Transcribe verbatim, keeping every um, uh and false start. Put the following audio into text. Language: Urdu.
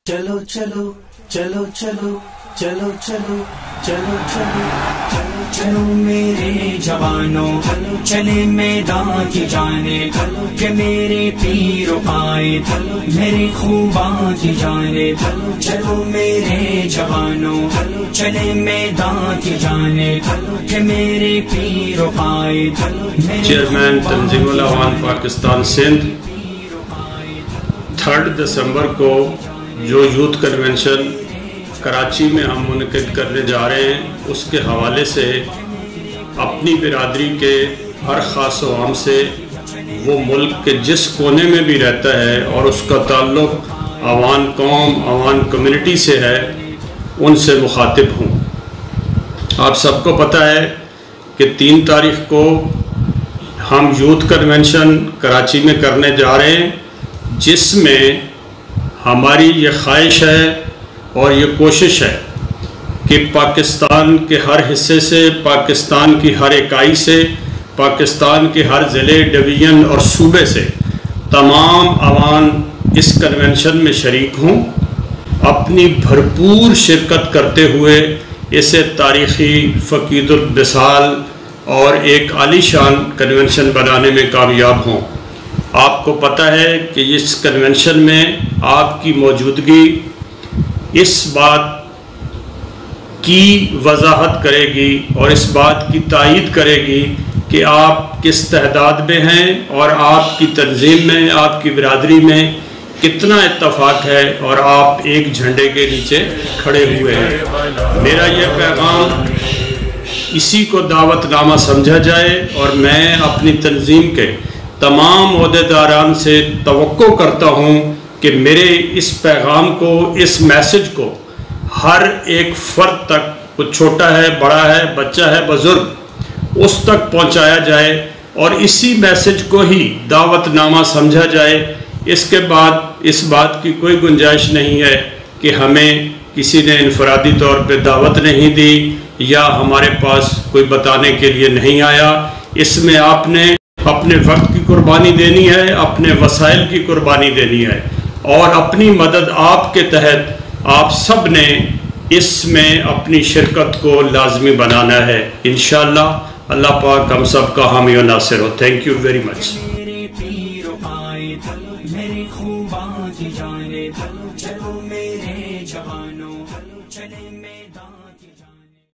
چلو چلو چلو چلو چلو چلو چلو چلو چلو چلو میرے جوانوں چلے میدان کی جانب کہ میرے پیر آئے میرے خوباں کی جانب چلو میرے جوانوں چلے میدان کی جانب کہ میرے پیر آئے. چیئرمین تنظیم الاعوان پاکستان سندھ تھرڈ دسمبر کو جو یوتھ کنونشن کراچی میں ہم منعقد کرنے جا رہے ہیں اس کے حوالے سے اپنی برادری کے ہر خاص و عام سے وہ ملک کے جس کونے میں بھی رہتا ہے اور اس کا تعلق عوان قوم عوان کمیونٹی سے ہے ان سے مخاطب ہوں. آپ سب کو پتہ ہے کہ تین تاریخ کو ہم یوتھ کنونشن کراچی میں کرنے جا رہے ہیں جس میں ہماری یہ خواہش ہے اور یہ کوشش ہے کہ پاکستان کے ہر حصے سے پاکستان کی ہر اکائی سے پاکستان کے ہر ضلع ڈویژن اور صوبے سے تمام عوام اس کنونشن میں شریک ہوں اپنی بھرپور شرکت کرتے ہوئے اسے تاریخی فقید البصال اور ایک عالی شان کنونشن بنانے میں کامیاب ہوں. آپ کو پتہ ہے کہ اس کنونشن میں آپ کی موجودگی اس بات کی وضاحت کرے گی اور اس بات کی تائید کرے گی کہ آپ کس تعداد میں ہیں اور آپ کی تنظیم میں آپ کی برادری میں کتنا اتفاق ہے اور آپ ایک جھنڈے کے نیچے کھڑے ہوئے ہیں. میرا یہ پیغام اسی کو دعوت نامہ سمجھا جائے اور میں اپنی تنظیم کے تمام عہدیداران سے توقع کرتا ہوں کہ میرے اس پیغام کو اس میسج کو ہر ایک فرد تک وہ چھوٹا ہے بڑا ہے بچہ ہے بزرگ اس تک پہنچایا جائے اور اسی میسج کو ہی دعوت نامہ سمجھا جائے. اس کے بعد اس بات کی کوئی گنجائش نہیں ہے کہ ہمیں کسی نے انفرادی طور پہ دعوت نہیں دی یا ہمارے پاس کوئی بتانے کے لیے نہیں آیا. اس میں آپ نے اپنے وقت کی قربانی دینی ہے اپنے وسائل کی قربانی دینی ہے اور اپنی مدد آپ کے تحت آپ سب نے اس میں اپنی شرکت کو لازمی بنانا ہے. انشاءاللہ اللہ پاک ہم سب کا حامی و ناصر ہو. Thank you very much.